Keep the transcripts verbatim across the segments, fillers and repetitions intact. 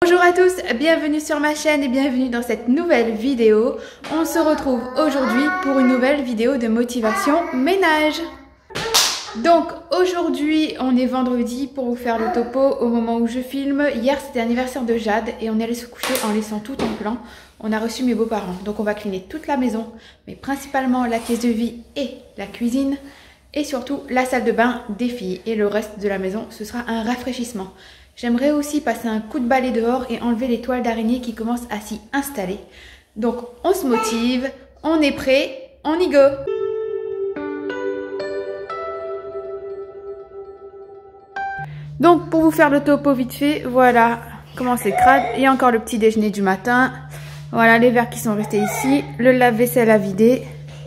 Bonjour à tous, bienvenue sur ma chaîne et bienvenue dans cette nouvelle vidéo. On se retrouve aujourd'hui pour une nouvelle vidéo de motivation ménage. Donc aujourd'hui on est vendredi pour vous faire le topo au moment où je filme. Hier c'était l'anniversaire de Jade et on est allé se coucher en laissant tout en plan. On a reçu mes beaux-parents, donc on va cleaner toute la maison, mais principalement la pièce de vie et la cuisine. Et surtout la salle de bain des filles et le reste de la maison, ce sera un rafraîchissement. J'aimerais aussi passer un coup de balai dehors et enlever les toiles d'araignée qui commencent à s'y installer. Donc on se motive, on est prêt, on y go! Donc pour vous faire le topo vite fait, voilà comment c'est crade. Il y a encore le petit déjeuner du matin. Voilà les verres qui sont restés ici, le lave-vaisselle à vider.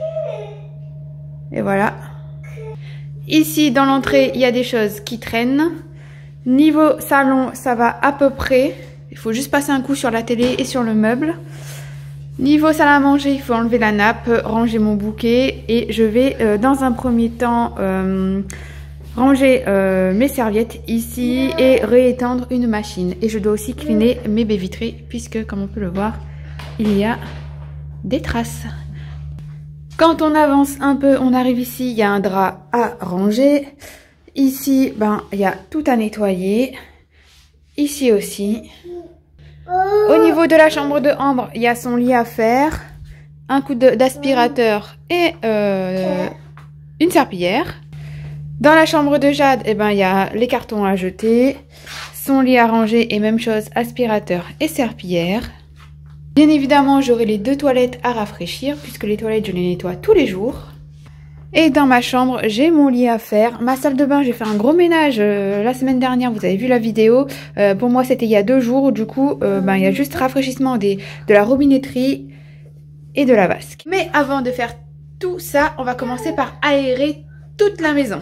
Et voilà. Ici dans l'entrée, il y a des choses qui traînent. Niveau salon, ça va à peu près. Il faut juste passer un coup sur la télé et sur le meuble. Niveau salle à manger, il faut enlever la nappe, ranger mon bouquet. Et je vais euh, dans un premier temps euh, ranger euh, mes serviettes ici et réétendre une machine. Et je dois aussi cleaner mes baies vitrées puisque, comme on peut le voir, il y a des traces. Quand on avance un peu, on arrive ici, il y a un drap à ranger. Ici, ben, il y a tout à nettoyer. Ici aussi. Au niveau de la chambre de Ambre, il y a son lit à faire. Un coup d'aspirateur et euh, une serpillière. Dans la chambre de Jade, eh ben, il y a les cartons à jeter. Son lit à ranger et même chose, aspirateur et serpillière. Bien évidemment, j'aurai les deux toilettes à rafraîchir puisque les toilettes, je les nettoie tous les jours. Et dans ma chambre, j'ai mon lit à faire. Ma salle de bain, j'ai fait un gros ménage euh, la semaine dernière, vous avez vu la vidéo. Euh, pour moi, c'était il y a deux jours. Du coup, euh, ben, il y a juste rafraîchissement des, de la robinetterie et de la vasque. Mais avant de faire tout ça, on va commencer par aérer toute la maison.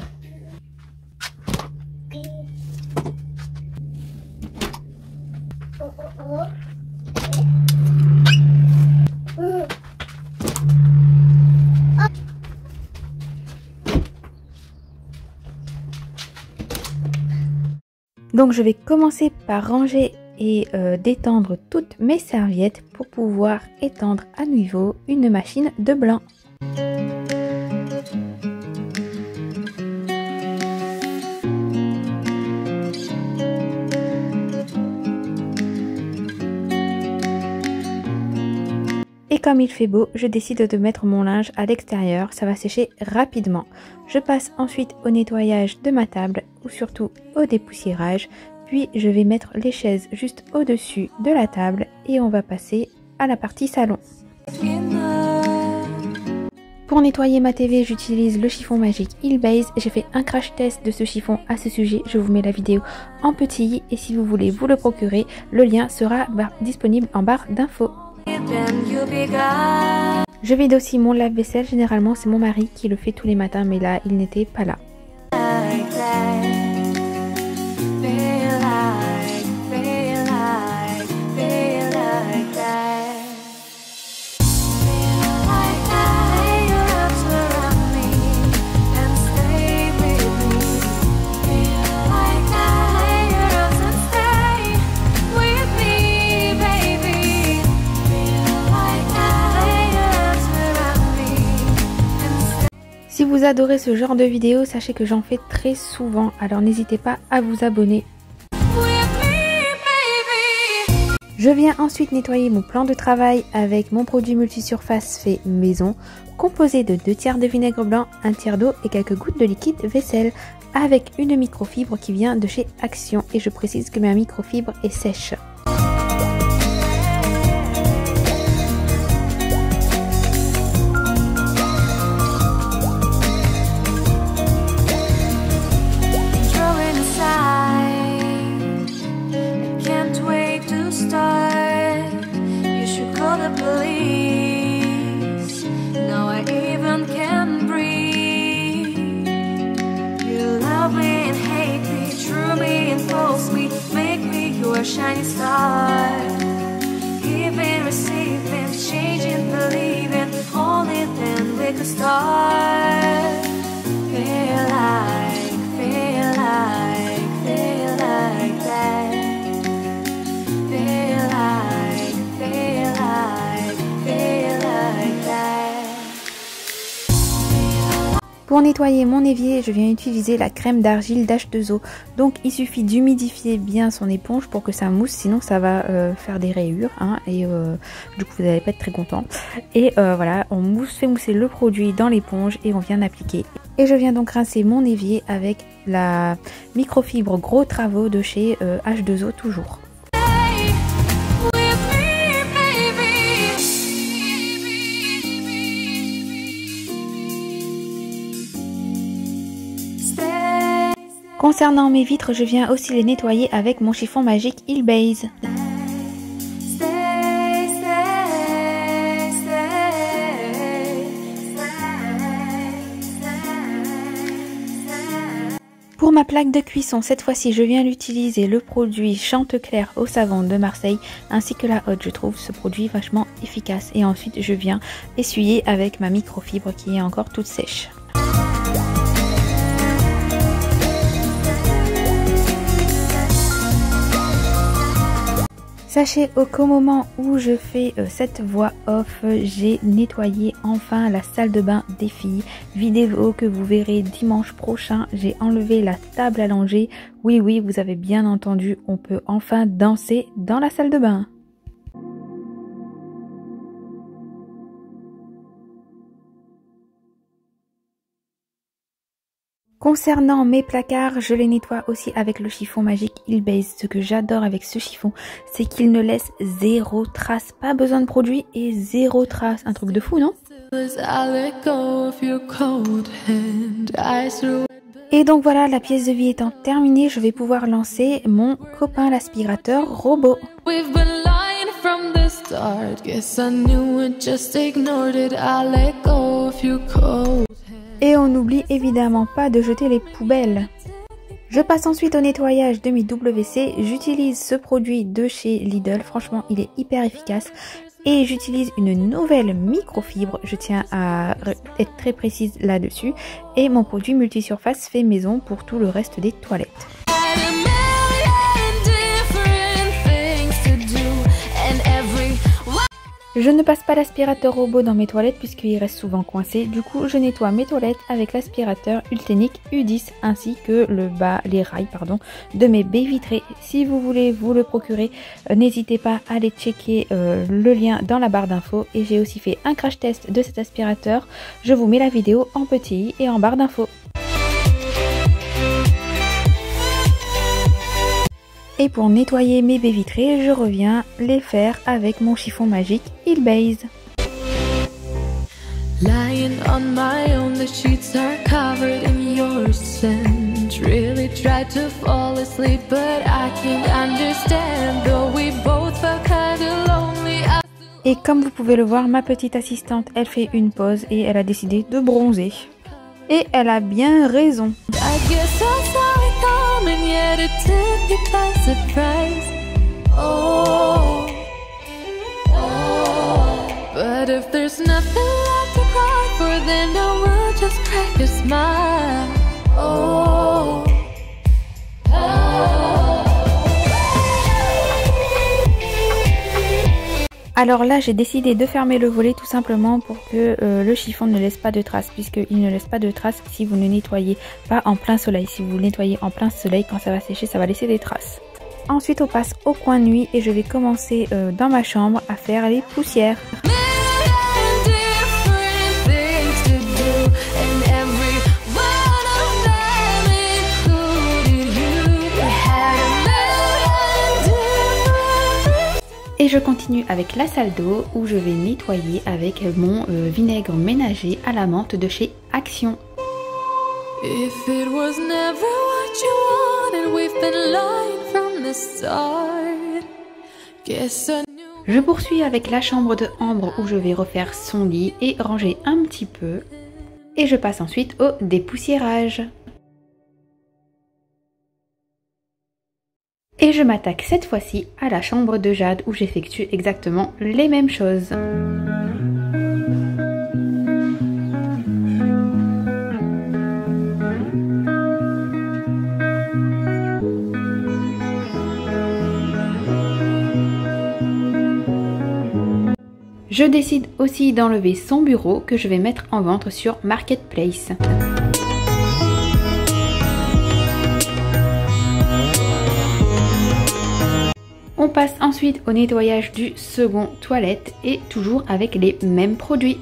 Donc je vais commencer par ranger et euh, détendre toutes mes serviettes pour pouvoir étendre à nouveau une machine de blanc. Et comme il fait beau, je décide de mettre mon linge à l'extérieur, ça va sécher rapidement. Je passe ensuite au nettoyage de ma table ou surtout au dépoussiérage. Puis je vais mettre les chaises juste au-dessus de la table et on va passer à la partie salon. Pour nettoyer ma T V, j'utilise le chiffon magique Healbase. J'ai fait un crash test de ce chiffon à ce sujet. Je vous mets la vidéo en petit et si vous voulez vous le procurer, le lien sera disponible en barre d'infos. Je vide aussi mon lave-vaisselle, généralement c'est mon mari qui le fait tous les matins mais là il n'était pas là. Si vous adorez ce genre de vidéo, sachez que j'en fais très souvent, alors n'hésitez pas à vous abonner. Je viens ensuite nettoyer mon plan de travail avec mon produit multisurface fait maison, composé de deux tiers de vinaigre blanc, un tiers d'eau et quelques gouttes de liquide vaisselle, avec une microfibre qui vient de chez Action et je précise que ma microfibre est sèche. Shining star, giving, receiving, changing, believing, only then we could start. Feel like, feel like, feel like that. Feel Pour nettoyer mon évier, je viens utiliser la crème d'argile d'H deux O. Donc il suffit d'humidifier bien son éponge pour que ça mousse, sinon ça va euh, faire des rayures hein, et euh, du coup vous n'allez pas être très content. Et euh, voilà, on mousse, fait mousser le produit dans l'éponge et on vient appliquer. Et je viens donc rincer mon évier avec la microfibre Gros Travaux de chez euh, H deux O toujours. Concernant mes vitres, je viens aussi les nettoyer avec mon chiffon magique Healbase. Pour ma plaque de cuisson, cette fois-ci, je viens l'utiliser le produit Chanteclair au savon de Marseille ainsi que la Haute. Je trouve ce produit vachement efficace. Et ensuite, je viens essuyer avec ma microfibre qui est encore toute sèche. Sachez qu'au moment où je fais euh, cette voix off, j'ai nettoyé enfin la salle de bain des filles. Vidéo que vous verrez dimanche prochain. J'ai enlevé la table allongée. Oui, oui, vous avez bien entendu, on peut enfin danser dans la salle de bain. Concernant mes placards, je les nettoie aussi avec le chiffon magique Healbase. Ce que j'adore avec ce chiffon, c'est qu'il ne laisse zéro trace. Pas besoin de produit et zéro trace. Un truc de fou, non? Et donc voilà, la pièce de vie étant terminée, je vais pouvoir lancer mon copain l'aspirateur robot. Et on n'oublie évidemment pas de jeter les poubelles. Je passe ensuite au nettoyage de mes W C. J'utilise ce produit de chez Lidl. Franchement, il est hyper efficace. Et j'utilise une nouvelle microfibre. Je tiens à être très précise là-dessus. Et mon produit multisurface fait maison pour tout le reste des toilettes. Je ne passe pas l'aspirateur robot dans mes toilettes puisqu'il reste souvent coincé. Du coup, je nettoie mes toilettes avec l'aspirateur Ultenic U dix ainsi que le bas, les rails pardon, de mes baies vitrées. Si vous voulez vous le procurer, euh, n'hésitez pas à aller checker euh, le lien dans la barre d'infos. Et j'ai aussi fait un crash test de cet aspirateur. Je vous mets la vidéo en petit et en barre d'infos. Et pour nettoyer mes baies vitrées, je reviens les faire avec mon chiffon magique Healbase. Lying on my own, the sheets are covered in your scent. Really tried to fall asleep, but I can't understand. Though we both felt kind of lonely. Et comme vous pouvez le voir, ma petite assistante, elle fait une pause et elle a décidé de bronzer. Et elle a bien raison. I guess I saw it coming, yet it took me by surprise. Oh, oh. But if there's nothing left to cry for, then I will just crack a smile. Oh, oh. Alors là, j'ai décidé de fermer le volet tout simplement pour que euh, le chiffon ne laisse pas de traces, puisqu'il ne laisse pas de traces si vous ne nettoyez pas en plein soleil. Si vous le nettoyez en plein soleil, quand ça va sécher, ça va laisser des traces. Ensuite, on passe au coin nuit et je vais commencer euh, dans ma chambre à faire les poussières. Et je continue avec la salle d'eau où je vais nettoyer avec mon euh, vinaigre ménager à la menthe de chez Action. If it was never what you wanted, we've been lying from the start. Guess I knew. Je poursuis avec la chambre de Ambre où je vais refaire son lit et ranger un petit peu. Et je passe ensuite au dépoussiérage. Et je m'attaque cette fois-ci à la chambre de Jade où j'effectue exactement les mêmes choses. Je décide aussi d'enlever son bureau que je vais mettre en vente sur Marketplace. On passe ensuite au nettoyage du second toilette et toujours avec les mêmes produits.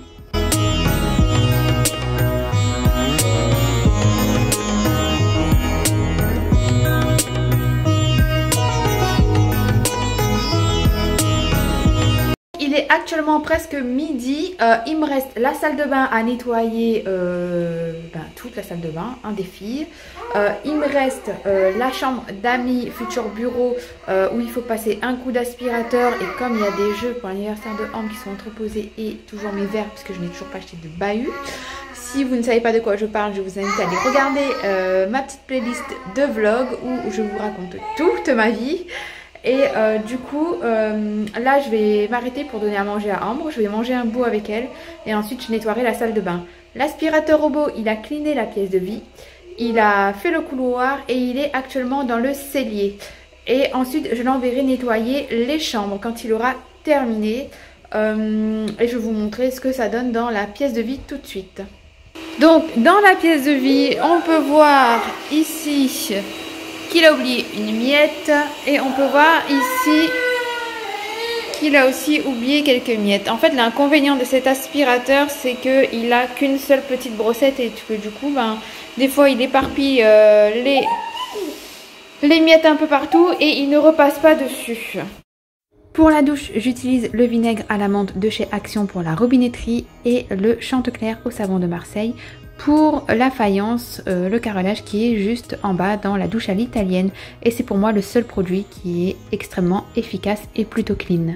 Il est actuellement presque midi, euh, il me reste la salle de bain à nettoyer, euh, ben, toute la salle de bain, hein, des filles. Euh, il me reste euh, la chambre d'amis, futur bureau, euh, où il faut passer un coup d'aspirateur. Et comme il y a des jeux pour l'anniversaire de Ambre qui sont entreposés et toujours mes verres, puisque je n'ai toujours pas acheté de bahut. Si vous ne savez pas de quoi je parle, je vous invite à aller regarder euh, ma petite playlist de vlog où je vous raconte toute ma vie. Et euh, du coup, euh, là je vais m'arrêter pour donner à manger à Ambre. Je vais manger un bout avec elle et ensuite je nettoierai la salle de bain. L'aspirateur robot, il a cleané la pièce de vie. Il a fait le couloir et il est actuellement dans le cellier. Et ensuite, je l'enverrai nettoyer les chambres quand il aura terminé. Euh, et je vais vous montrer ce que ça donne dans la pièce de vie tout de suite. Donc, dans la pièce de vie, on peut voir ici qu'il a oublié une miette et on peut voir ici qu'il a aussi oublié quelques miettes. En fait, l'inconvénient de cet aspirateur, c'est qu'il n'a qu'une seule petite brossette et que du coup, ben, des fois, il éparpille euh, les, les miettes un peu partout et il ne repasse pas dessus. Pour la douche, j'utilise le vinaigre à la menthe de chez Action pour la robinetterie et le Chantecler au savon de Marseille pour la faïence, euh, le carrelage qui est juste en bas dans la douche à l'italienne. Et c'est pour moi le seul produit qui est extrêmement efficace et plutôt clean.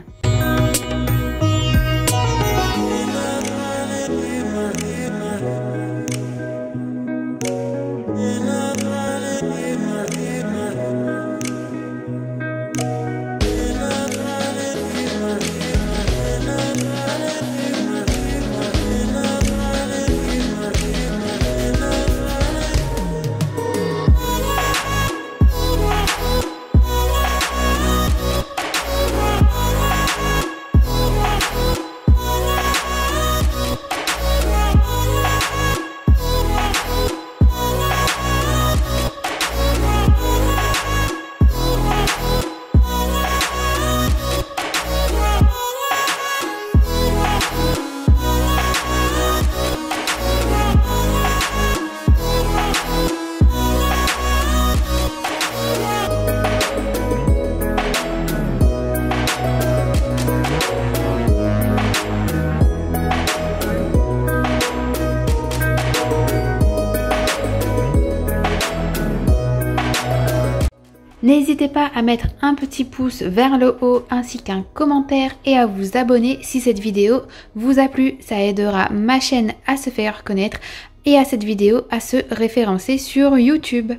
N'hésitez pas à mettre un petit pouce vers le haut ainsi qu'un commentaire et à vous abonner si cette vidéo vous a plu. Ça aidera ma chaîne à se faire connaître et à cette vidéo à se référencer sur YouTube.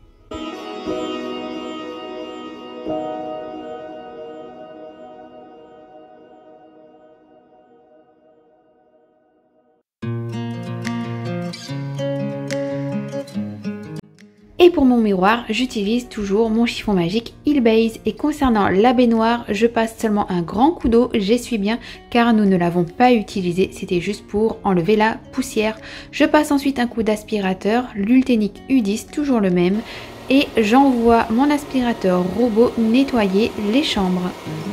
Et pour mon miroir, j'utilise toujours mon chiffon magique Il Base. Et concernant la baignoire, je passe seulement un grand coup d'eau, j'essuie bien car nous ne l'avons pas utilisé, c'était juste pour enlever la poussière. Je passe ensuite un coup d'aspirateur, l'Ultenic U dix, toujours le même. Et j'envoie mon aspirateur robot nettoyer les chambres.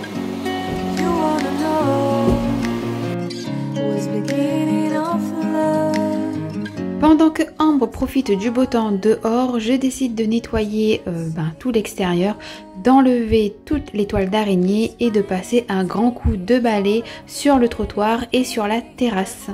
Pendant que Ambre profite du beau temps dehors, je décide de nettoyer euh, ben, tout l'extérieur, d'enlever toutes les toiles d'araignée et de passer un grand coup de balai sur le trottoir et sur la terrasse.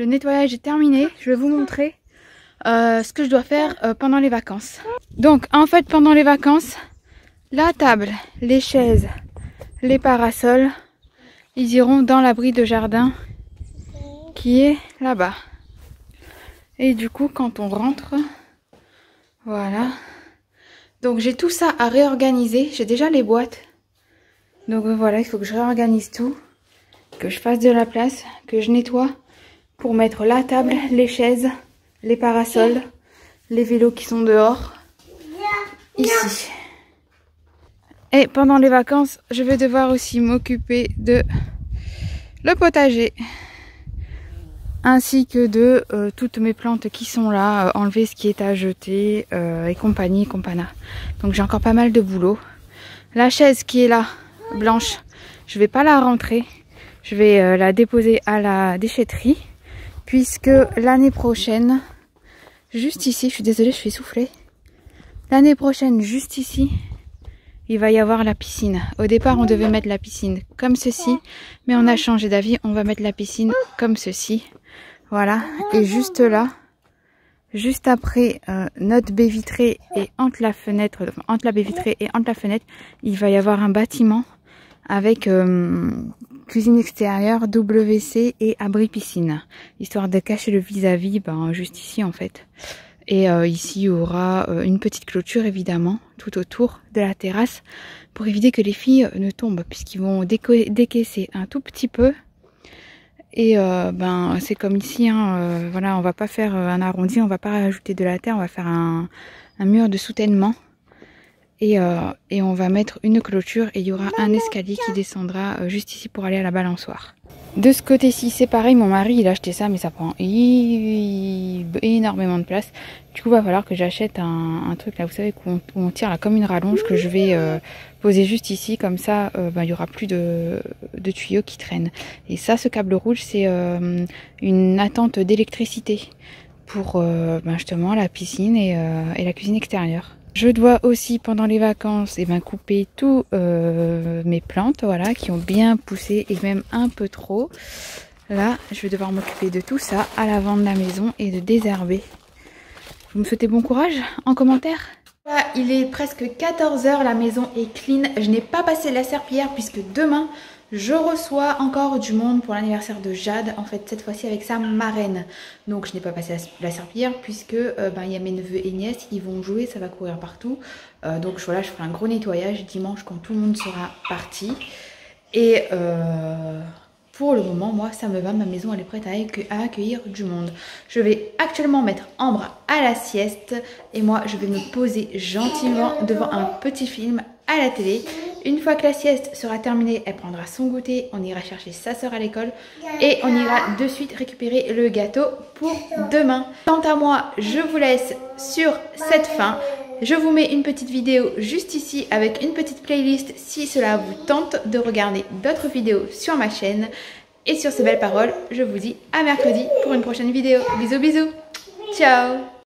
le nettoyage est terminé. Je vais vous montrer euh, ce que je dois faire euh, pendant les vacances. Donc en fait pendant les vacances, la table, les chaises, les parasols, ils iront dans l'abri de jardin qui est là-bas. Et du coup quand on rentre, voilà. Donc j'ai tout ça à réorganiser. J'ai déjà les boîtes. Donc voilà, il faut que je réorganise tout. Que je fasse de la place, que je nettoie pour mettre la table, les chaises, les parasols, les vélos qui sont dehors, ici. Et pendant les vacances, je vais devoir aussi m'occuper de le potager, ainsi que de euh, toutes mes plantes qui sont là, euh, enlever ce qui est à jeter euh, et compagnie, compana. Donc j'ai encore pas mal de boulot. La chaise qui est là, blanche, je vais pas la rentrer. Je vais euh, la déposer à la déchetterie, puisque l'année prochaine, juste ici, je suis désolée, je suis essoufflée. L'année prochaine, juste ici, il va y avoir la piscine. Au départ, on devait mettre la piscine comme ceci, mais on a changé d'avis, on va mettre la piscine comme ceci. Voilà, et juste là, juste après euh, notre baie vitrée et entre la fenêtre, enfin, entre la baie vitrée et entre la fenêtre, il va y avoir un bâtiment avec euh, cuisine extérieure, W C et abri piscine, histoire de cacher le vis-à-vis, ben, juste ici en fait. Et euh, ici il y aura euh, une petite clôture évidemment tout autour de la terrasse pour éviter que les filles ne tombent, puisqu'ils vont décaisser un tout petit peu. Et euh, ben c'est comme ici, hein, euh, voilà, on va pas faire un arrondi, on va pas rajouter de la terre, on va faire un, un mur de soutènement. Et, euh, et on va mettre une clôture et il y aura un escalier qui descendra euh, juste ici pour aller à la balançoire. De ce côté-ci, c'est pareil, mon mari il a acheté ça, mais ça prend énormément de place. Du coup, il va falloir que j'achète un, un truc là, vous savez, où on, où on tire là comme une rallonge, que je vais euh, poser juste ici, comme ça, euh, ben, il n'y aura plus de, de tuyaux qui traînent. Et ça, ce câble rouge, c'est euh, une attente d'électricité pour euh, ben, justement la piscine et, euh, et la cuisine extérieure. Je dois aussi pendant les vacances eh ben, couper tous euh, mes plantes, voilà, qui ont bien poussé et même un peu trop. Là, je vais devoir m'occuper de tout ça à l'avant de la maison et de désherber. Vous me souhaitez bon courage en commentaire. Voilà, il est presque quatorze heures, la maison est clean. Je n'ai pas passé la serpillière puisque demain, je reçois encore du monde pour l'anniversaire de Jade, en fait cette fois-ci avec sa marraine. Donc je n'ai pas passé la, la serpillière puisque euh, ben, y a mes neveux et nièces, ils vont jouer, ça va courir partout. Euh, donc voilà, je ferai un gros nettoyage dimanche quand tout le monde sera parti. Et euh, pour le moment, moi ça me va, ma maison elle est prête à, accue à accueillir du monde. Je vais actuellement mettre Ambre à la sieste et moi je vais me poser gentiment devant un petit film à la télé. Une fois que la sieste sera terminée, elle prendra son goûter, on ira chercher sa soeur à l'école et on ira de suite récupérer le gâteau pour demain. Quant à moi, je vous laisse sur cette fin. Je vous mets une petite vidéo juste ici avec une petite playlist si cela vous tente de regarder d'autres vidéos sur ma chaîne. Et sur ces belles paroles, je vous dis à mercredi pour une prochaine vidéo. Bisous bisous, ciao.